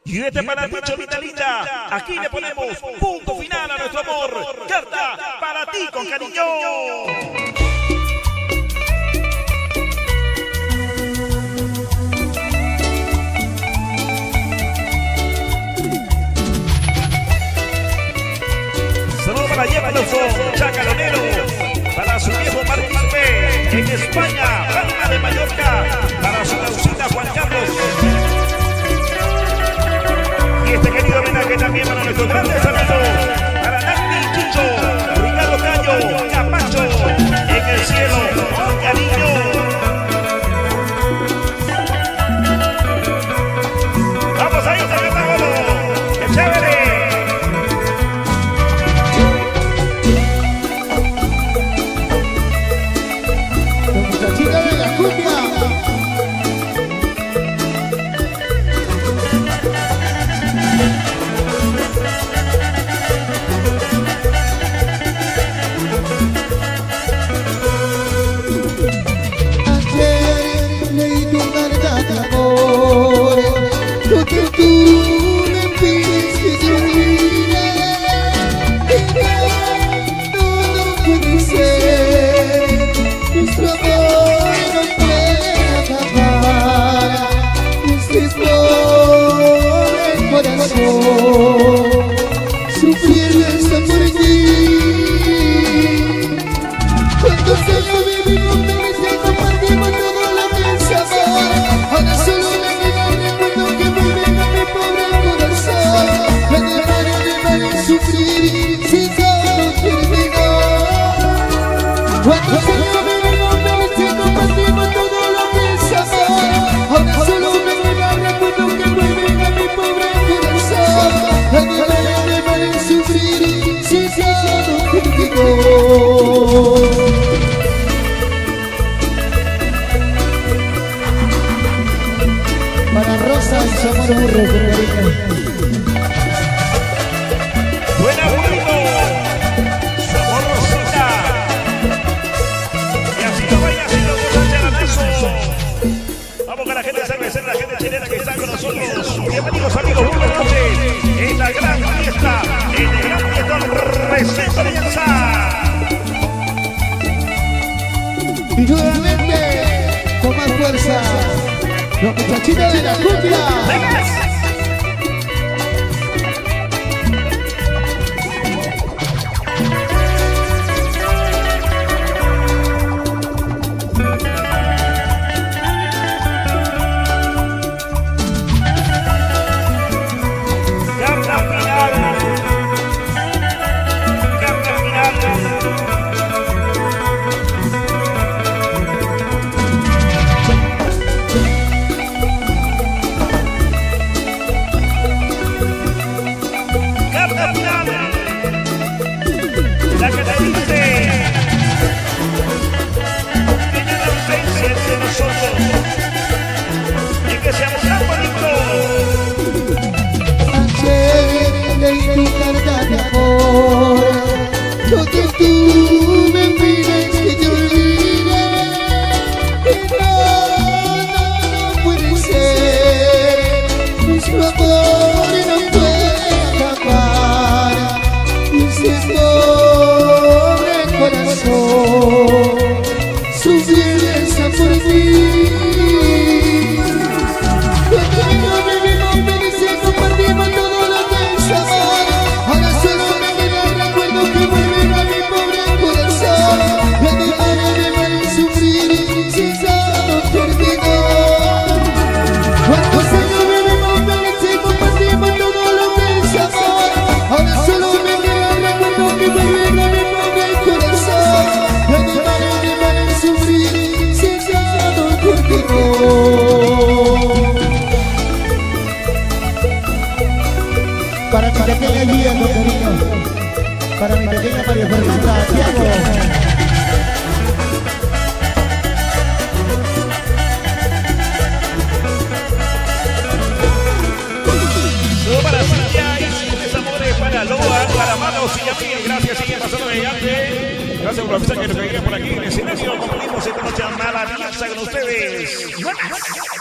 Y este para ti, Cholita linda. Aquí le ponemos punto final a nuestro amor. Carta para ti con cariño. Saludos para Jefferson Chacalonero, para su viejo Martín P. en España, Palma de Mallorca, para su causita Juan Carlos. Y este querido homenaje también para nuestros grandes amigos, para Nati Chicho, Ricardo Caño, Capacho, en el cielo, con cariño. Vamos ahí, Zacatagolo, ¡qué chévere! Para Rosa y su amor burro, Buena burrito, su amor Rosita. Y así lo vaya haciendo con charanazo. Vamos con la gente cervecera, la gente chilena que está con nosotros. Bienvenidos amigos, buenas noches. En la gran fiesta, en el gran fiestón Recinto Alianza. Y nuevamente, con más fuerza, los muchachitos de la cumbia. La que te dice que ya la ausencia entre nosotros y que seamos tan bonitos. Ayer leí tu carta de amor, lo que tú me pides que te olvide. No puede ser, nuestro amor no puede acabar. Sufriendo por ti. Cuando vivimos felices, compartimos todo lo que es amor. Ahora solo me queda el recuerdo que vuelve a mi pobre corazón. Me dejaré de mal sufrir si ya no terminó. Cuando solo vivimos felices, compartimos todo lo que es amor. Ahora solo me queda el recuerdo que vuelve a mi pobre corazón. Me dejaré de mal sufrir si ya no terminó. Para mi pequeña Guía, con cariño. Para mi pequeña María Fernanda, Tiago. Para Silvia y sus desamores, para Loa, para Manos y a mí. Gracias, sigue pasando mediante. Gracias por avisar que nos caían por aquí en el silencio. Concluimos esta noche maravillosa con ustedes.